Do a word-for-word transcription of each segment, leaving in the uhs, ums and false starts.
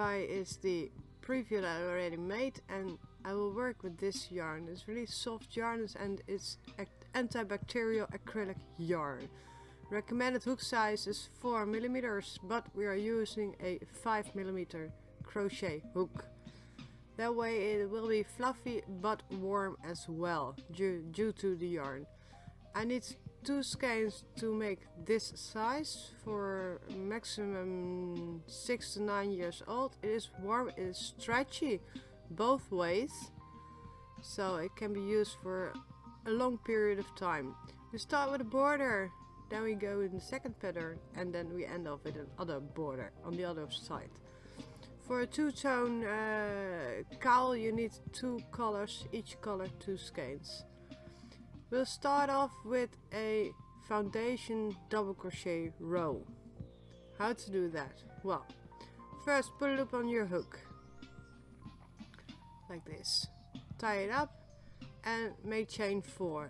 Butterfly is the preview that I already made, and I will work with this yarn. It's really soft yarn and it's antibacterial acrylic yarn. Recommended hook size is four millimeters, but we are using a five millimeter crochet hook. That way it will be fluffy but warm as well due, due to the yarn. I need two skeins to make this size for maximum six to nine years old. It is warm, it is stretchy both ways, so it can be used for a long period of time. We start with a border, then we go in the second pattern, and then we end up with another border on the other side. For a two-tone uh, cowl you need two colors, each color two skeins. We'll start off with a foundation double crochet row. How to do that? Well, first put a loop on your hook like this, tie it up and make chain four.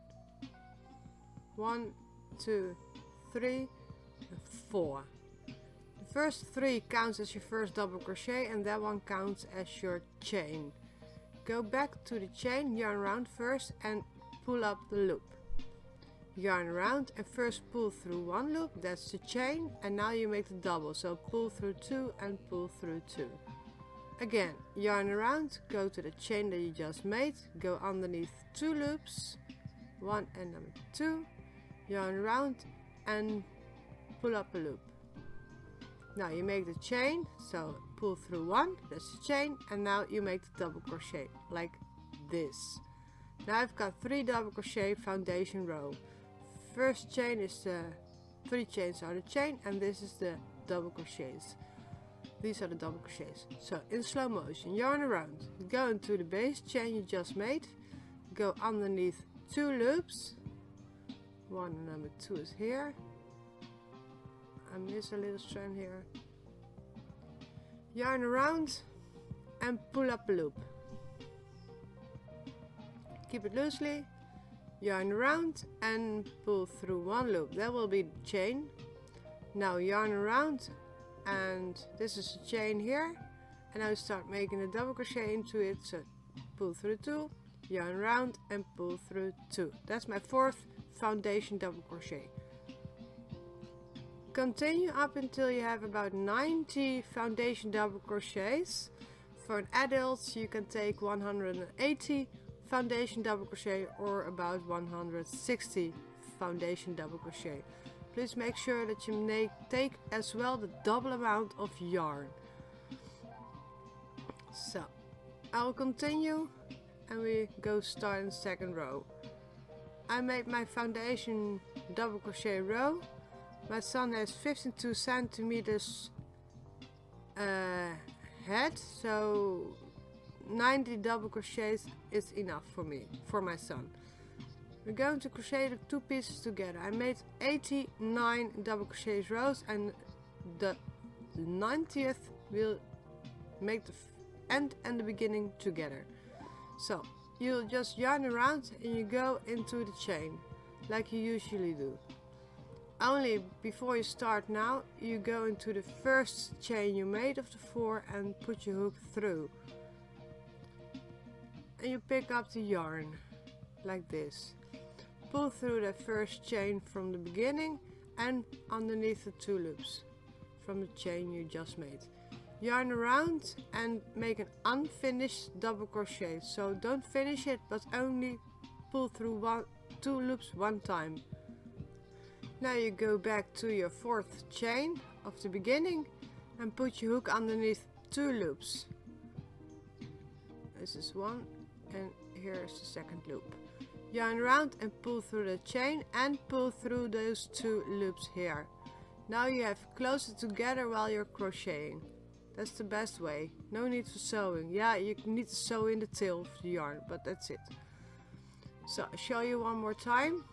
One, two, three, four. The first three counts as your first double crochet, and that one counts as your chain. Go back to the chain, yarn around first and pull up the loop. Yarn around and first pull through one loop, that's the chain, and now you make the double, so pull through two and pull through two. Again, yarn around, go to the chain that you just made, go underneath two loops, one and number two, yarn around and pull up a loop. Now you make the chain, so pull through one, that's the chain, and now you make the double crochet like this. Now I've got three double crochet foundation row. First chain is the three chains are the chain, and this is the double crochets. These are the double crochets. So in slow motion, yarn around, go into the base chain you just made, go underneath two loops. One and number two is here. I miss a little strand here. Yarn around and pull up a loop. Keep it loosely, yarn around and pull through one loop. That will be the chain. Now yarn around, and this is the chain here, and now start making a double crochet into it. So pull through two, yarn around and pull through two. That's my fourth foundation double crochet. Continue up until you have about ninety foundation double crochets. For an adult you can take one hundred eighty foundation double crochet or about one hundred sixty foundation double crochet. Please make sure that you make, take as well the double amount of yarn. So I'll continue and we go start in the second row. I made my foundation double crochet row. My son has fifty-two centimeters uh, head, so ninety double crochets is enough for me, for my son. We're going to crochet the two pieces together. I made eighty-nine double crochet rows, and the ninetieth will make the end and the beginning together. So you'll just yarn around and you go into the chain like you usually do. Only before you start now, you go into the first chain you made of the four and put your hook through. And you pick up the yarn like this. Pull through the first chain from the beginning and underneath the two loops from the chain you just made. Yarn around and make an unfinished double crochet. So don't finish it, but only pull through one, two loops one time. Now you go back to your fourth chain of the beginning and put your hook underneath two loops. This is one, and here is the second loop. Yarn around and pull through the chain and pull through those two loops here. Now you have closed it together while you're crocheting. That's the best way. No need for sewing. Yeah, you need to sew in the tail of the yarn, but that's it. So I'll show you one more time.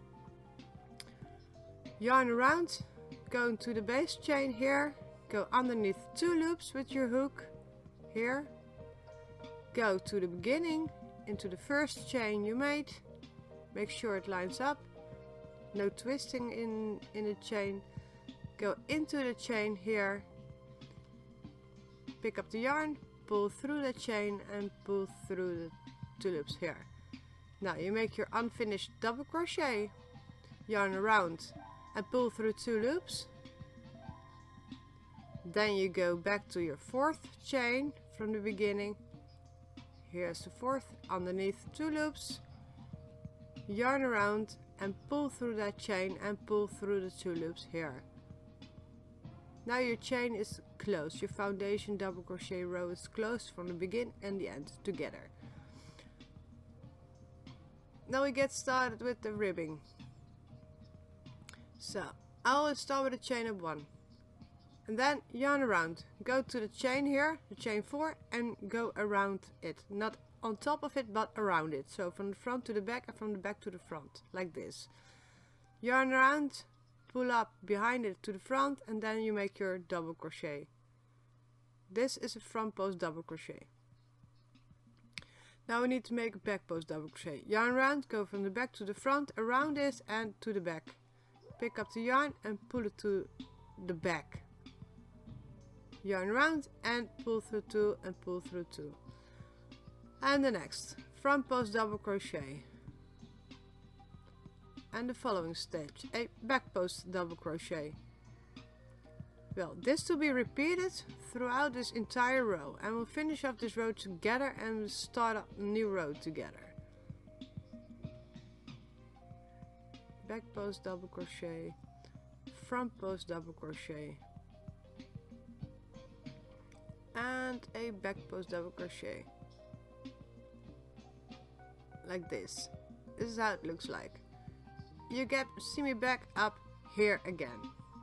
Yarn around, go into the base chain here, go underneath two loops with your hook here, go to the beginning into the first chain you made, make sure it lines up, no twisting in in the chain, go into the chain here, pick up the yarn, pull through the chain and pull through the two loops here. Now you make your unfinished double crochet, yarn around and pull through two loops. Then you go back to your fourth chain from the beginning. Here's the fourth, underneath two loops, yarn around and pull through that chain and pull through the two loops here. Now your chain is closed, your foundation double crochet row is closed from the begin and the end together. Now we get started with the ribbing. So I always start with a chain of one and then yarn around, go to the chain here, the chain four, and go around it, not on top of it but around it, so from the front to the back and from the back to the front, like this. Yarn around, pull up behind it to the front, and then you make your double crochet. This is a front post double crochet. Now we need to make a back post double crochet. Yarn around, go from the back to the front, around this and to the back. Pick up the yarn and pull it to the back. Yarn around and pull through two and pull through two. And the next, front post double crochet. And the following stitch, a back post double crochet. Well, this to be repeated throughout this entire row, and we'll finish off this row together and start up a new row together. Back post double crochet, front post double crochet, and a back post double crochet, like this. This is how it looks like. You get see me back up here again.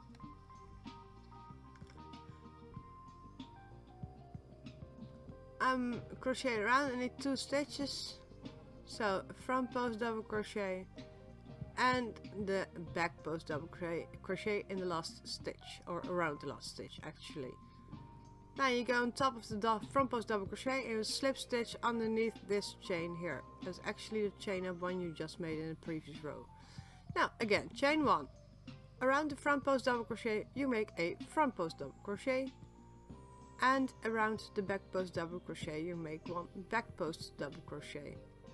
I'm crochet around, I need two stitches, so front post double crochet and the back post double crochet, crochet in the last stitch, or around the last stitch actually. Now you go on top of the front post double crochet and you slip stitch underneath this chain here. That's actually the chain of one you just made in the previous row. Now again, chain one, around the front post double crochet you make a front post double crochet, and around the back post double crochet you make one back post double crochet,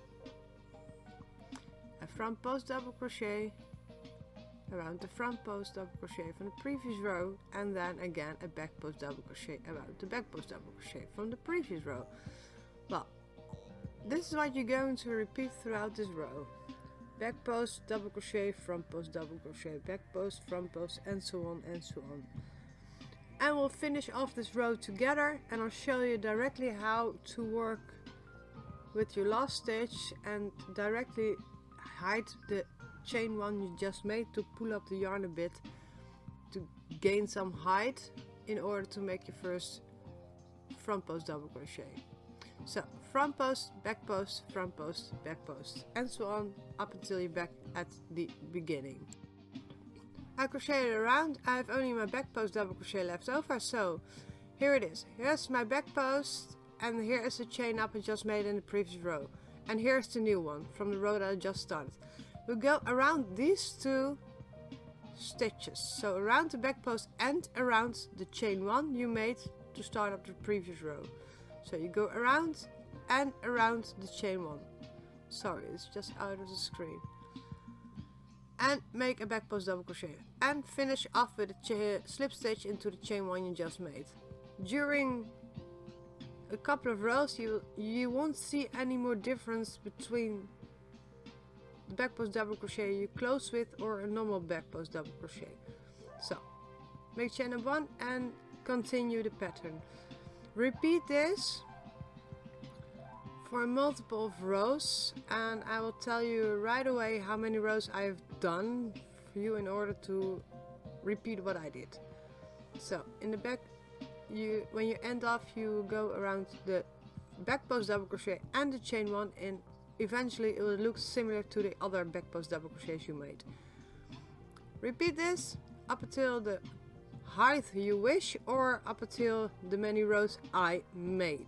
a front post double crochet around the front post double crochet from the previous row, and then again a back post double crochet around the back post double crochet from the previous row. Well, this is what you're going to repeat throughout this row. Back post double crochet, front post double crochet, back post, front post, and so on and so on. And we'll finish off this row together, and I'll show you directly how to work with your last stitch and directly hide the chain one you just made to pull up the yarn a bit to gain some height in order to make your first front post double crochet. So front post, back post, front post, back post, and so on up until you're back at the beginning. I crocheted around. I have only my back post double crochet left over, so here it is. Here's my back post, and here is the chain up I just made in the previous row, and here's the new one from the row that I just started. We'll go around these two stitches, so around the back post and around the chain one you made to start up the previous row. So you go around and around the chain one. Sorry, it's just out of the screen. And make a back post double crochet and finish off with a slip stitch into the chain one you just made. During a couple of rows you you won't see any more difference between the back post double crochet you close with or a normal back post double crochet. So make chain of one and continue the pattern. Repeat this for a multiple of rows, and I will tell you right away how many rows I have done for you in order to repeat what I did. So in the back, you when you end off you go around the back post double crochet and the chain one, and eventually it will look similar to the other back post double crochets you made. Repeat this up until the height you wish, or up until the many rows I made.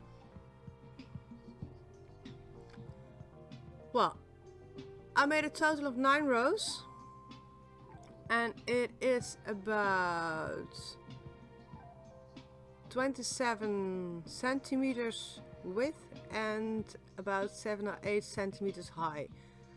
Well, I made a total of nine rows, and it is about twenty-seven centimeters width and about seven or eight centimeters high.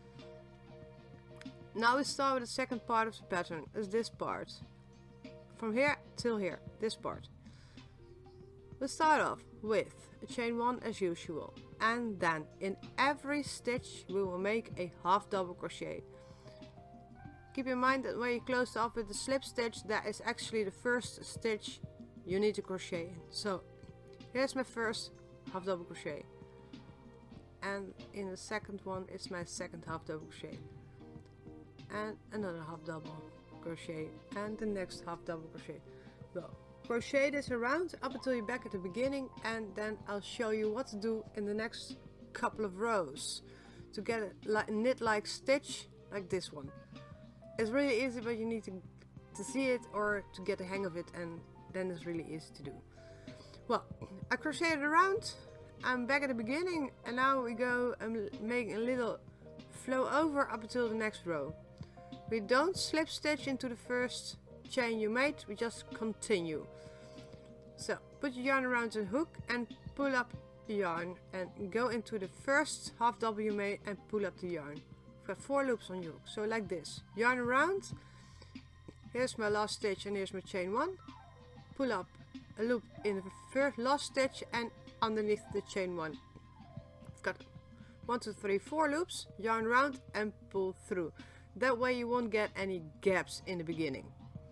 Now we start with the second part of the pattern, is this part. From here till here, this part. We'll start off with a chain one as usual, and then in every stitch we will make a half double crochet. Keep in mind that when you close off with the slip stitch, that is actually the first stitch you need to crochet in. So here's my first half double crochet, and in the second one it's my second half double crochet, and another half double crochet, and the next half double crochet. Well, crochet this around up until you're back at the beginning, and then I'll show you what to do in the next couple of rows to get a knit like stitch like this one. It's really easy, but you need to, to see it or to get the hang of it, and then it's really easy to do. Well, I crocheted around, I'm back at the beginning, and now we go and make a little flow over up until the next row. We don't slip stitch into the first chain you made, we just continue. So put your yarn around the hook and pull up the yarn, and go into the first half double you made and pull up the yarn. I've got four loops on your hook, so like this. Yarn around, here's my last stitch and here's my chain one. Pull up a loop in the first last stitch and underneath the chain one. I've got one, two, three, four loops, yarn around and pull through. That way you won't get any gaps in the beginning.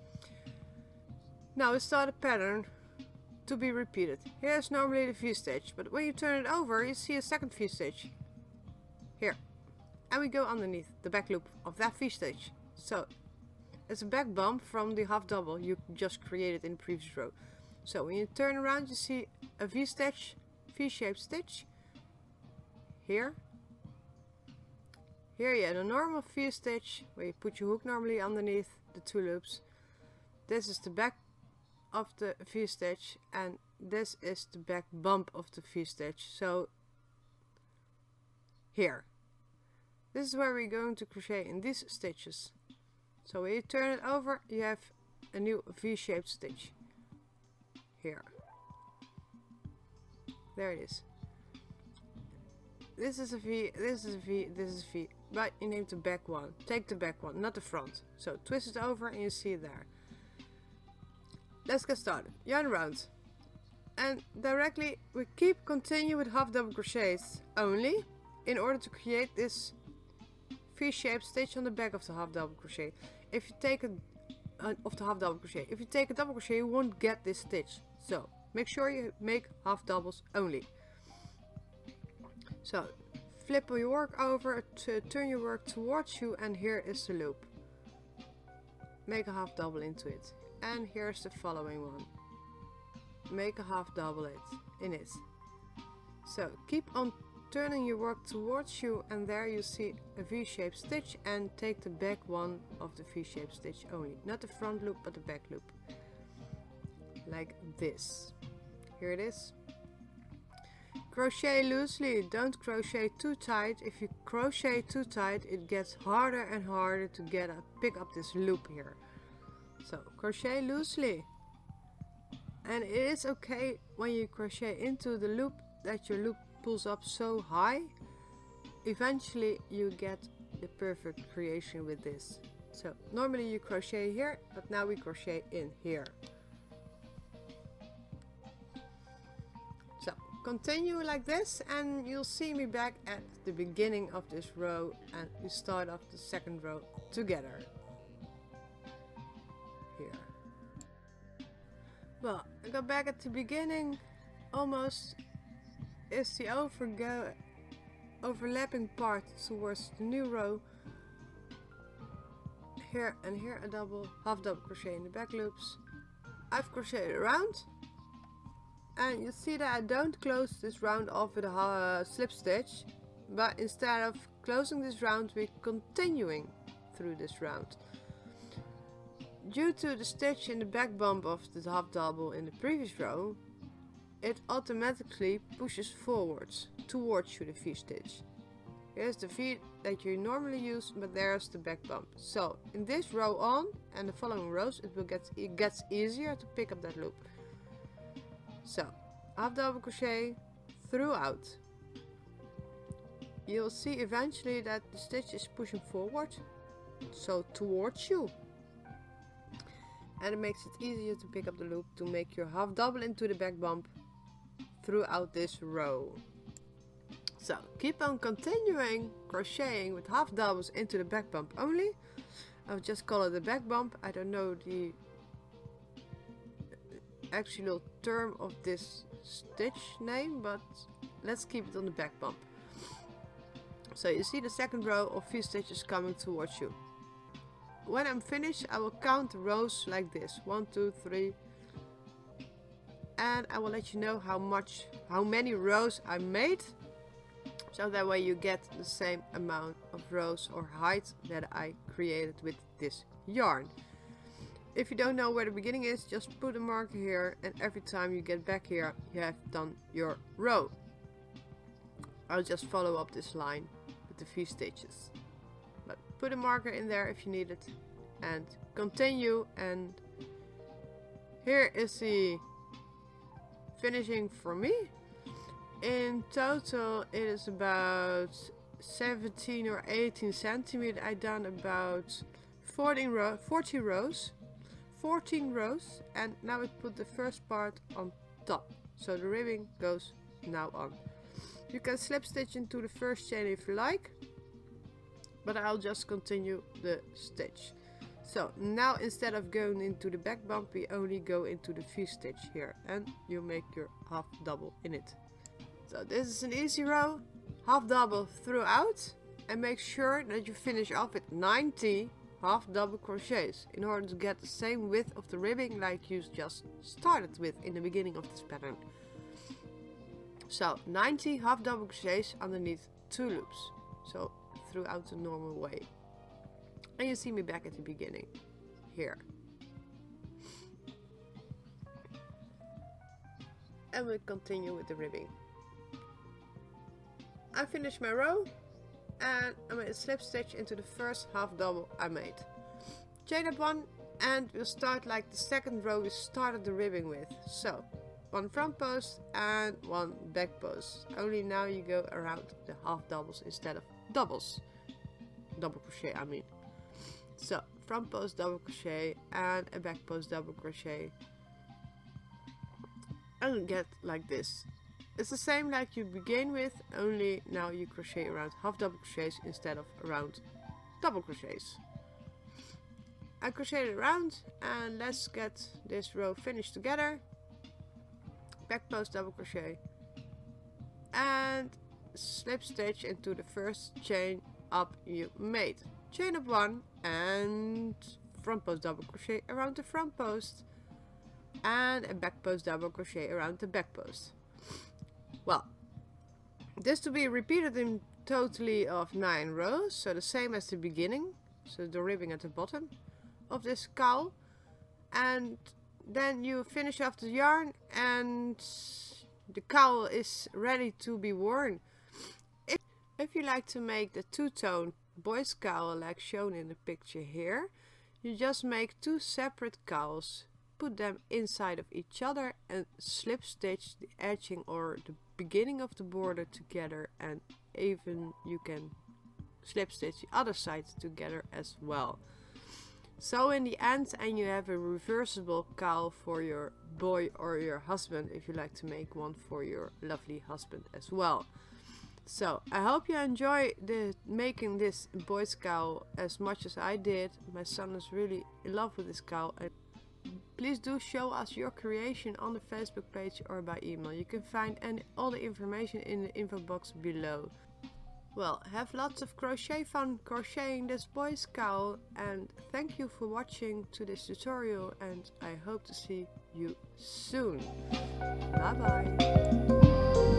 Now we start a pattern to be repeated. Here's normally the V-stitch, but when you turn it over you see a second V-stitch. Here. And we go underneath the back loop of that V-stitch. So it's a back bump from the half double you just created in the previous row. So when you turn around you see a V-stitch, V-shaped stitch. Here. Here you have a normal V-stitch where you put your hook normally underneath the two loops. This is the back of the V-stitch and this is the back bump of the V-stitch. So here. This is where we're going to crochet in these stitches. So when you turn it over you have a new V-shaped stitch. Here. There it is. This is a V, this is a V, this is a V. But you name the back one. Take the back one, not the front. So twist it over and you see it there. Let's get started. Yarn around. And directly we keep continue with half double crochets only in order to create this V-shaped stitch on the back of the half double crochet. If you take a uh, of the half double crochet, if you take a double crochet you won't get this stitch. So make sure you make half doubles only. So flip your work over to turn your work towards you, and here is the loop. Make a half double into it, and here's the following one. Make a half double it in it. So keep on turning your work towards you, and there you see a V-shaped stitch, and take the back one of the V-shaped stitch only, not the front loop but the back loop, like this. Here it is. Crochet loosely, don't crochet too tight. If you crochet too tight it gets harder and harder to get a, pick up this loop here. So crochet loosely, and it is okay when you crochet into the loop that your loop pulls up so high. Eventually you get the perfect creation with this. So normally you crochet here, but now we crochet in here. So continue like this and you'll see me back at the beginning of this row, and we start off the second row together. Here. Well, I go back at the beginning. Almost is the overgo overlapping part towards the new row. Here and here a double, half double crochet in the back loops. I've crocheted around, and you see that I don't close this round off with a uh, slip stitch, but instead of closing this round we're continuing through this round. Due to the stitch in the back bump of the half double in the previous row, it automatically pushes forwards towards you the V-stitch. Here's the V that you normally use, but there's the back bump. So in this row on and the following rows it will get it gets easier to pick up that loop. So half double crochet throughout. You'll see eventually that the stitch is pushing forward, so towards you, and it makes it easier to pick up the loop to make your half double into the back bump throughout this row. So keep on continuing crocheting with half doubles into the back bump only. I'll just call it the back bump. I don't know the actual term of this stitch name, but let's keep it on the back bump. So you see the second row of V stitches coming towards you. When I'm finished, I will count the rows like this: one, two, three, and I will let you know how much, how many rows I made, so that way you get the same amount of rows or height that I created with this yarn. If you don't know where the beginning is, just put a marker here, and every time you get back here, you have done your row. I'll just follow up this line with the V stitches. But put a marker in there if you need it, and continue. And here is the finishing for me. In total it is about seventeen or eighteen centimeters. I done about fourteen row, forty rows, fourteen rows, and now I put the first part on top, so the ribbing goes now on. You can slip stitch into the first chain if you like, but I'll just continue the stitch. So now instead of going into the back bump, we only go into the V stitch here, and you make your half double in it. So this is an easy row, half double throughout, and make sure that you finish off with ninety half double crochets in order to get the same width of the ribbing like you just started with in the beginning of this pattern. So ninety half double crochets underneath two loops, so throughout the normal way. And you see me back at the beginning here. And we'll continue with the ribbing. I finished my row, and I made a slip stitch into the first half double I made. Chain up one, and we'll start like the second row we started the ribbing with. So one front post and one back post. Only now you go around the half doubles instead of doubles. Double crochet, I mean. So front post double crochet and a back post double crochet, and get like this. It's the same like you begin with, only now you crochet around half double crochets instead of around double crochets. I crocheted around, and let's get this row finished together. Back post double crochet and slip stitch into the first chain up you made. Chain up one and front post double crochet around the front post, and a back post double crochet around the back post. Well, this to be repeated in totally of nine rows, so the same as the beginning, so the ribbing at the bottom of this cowl, and then you finish off the yarn and the cowl is ready to be worn. If, if you like to make the two-tone boys cowl like shown in the picture here, you just make two separate cowls, put them inside of each other, and slip stitch the edging or the beginning of the border together, and even you can slip stitch the other side together as well. So in the end, and you have a reversible cowl for your boy or your husband if you like to make one for your lovely husband as well. So I hope you enjoy the making this boy's cowl as much as I did. My son is really in love with this cowl, and please do show us your creation on the Facebook page or by email. You can find any, all the information in the info box below. Well, have lots of crochet fun crocheting this boy's cowl, and thank you for watching to this tutorial, and I hope to see you soon. Bye bye.